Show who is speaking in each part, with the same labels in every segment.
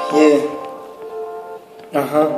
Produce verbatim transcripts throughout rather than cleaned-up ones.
Speaker 1: Yeah. Uh-huh.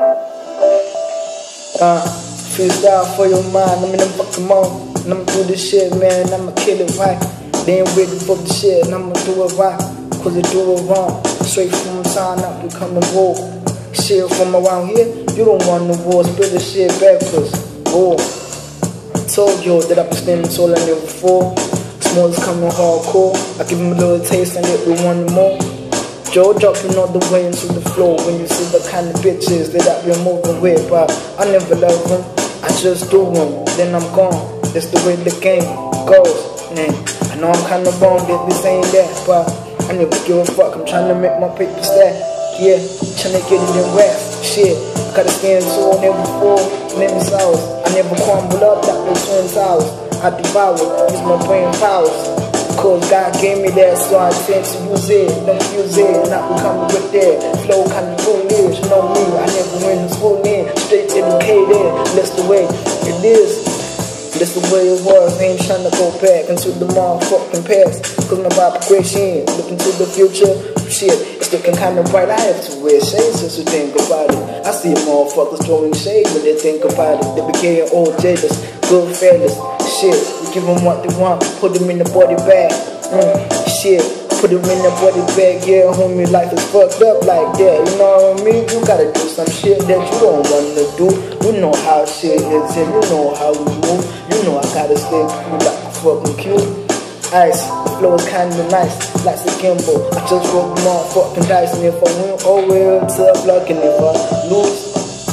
Speaker 1: Uh, freestyle for your mind. I'm in the fucking mode. And I'ma do this shit, man. And I'ma kill it right. They ain't ready for the shit. And I'ma do it right. Cause they do it wrong. Straight from the time I become the war. Shit from around here, you don't want the war. Split the shit backwards. War. Told you that I've been standing taller than before. Small is coming hardcore. I give him a little taste and yet we want more. Joe dropping all the way into the floor. When you see the kind of bitches that I've been moving with, but I never love them. I just do them, then I'm gone. That's the way the game goes. Man, I know I'm kinda wrong that this ain't that, but I never give a fuck. I'm trying to make my paper stack. Yeah, trying to get it in rest. Shit, gotta stand tall, never fall, never sours. I never crumble up like the twin towers. I devour, use my brain powers. Cause God gave me that, so I tend to use it. Don't use it, not becoming with that. Flow kinda foolish, you know me, I never went to school in. Straight educated, that's the way it is. That's the way it was, I ain't trying to go back into the motherfucking past. Cause my progression, looking to the future, shit, it's looking kinda bright. I have to wear shades just to think about it. I see motherfuckers throwing shade when they think about it. They became old jailers, good fellas, shit. We give them what they want, put them in the body bag, mm, shit. Put them in the body bag, yeah, homie, life is fucked up like that. You know what I mean? You gotta do some shit that you don't wanna do. You know how shit is, and you know how we move. You know I gotta stay cool like a fucking cute. Ice, the flow is kinda nice, like a gimbal. I just roll the motherfucking dice, and if I win, oh well, tough luck, and if I lose,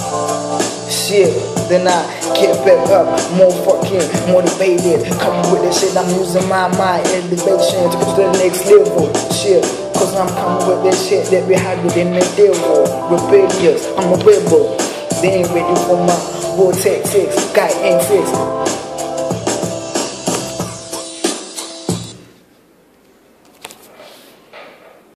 Speaker 1: shit, then I get back up, more fucking motivated. Coming with this shit, I'm using my mind, elevation to go to the next level. Shit, cause I'm coming with this shit that be harder than the devil. Rebellious, I'm a rebel. They ain't ready for my war tactics, got ain't fixed.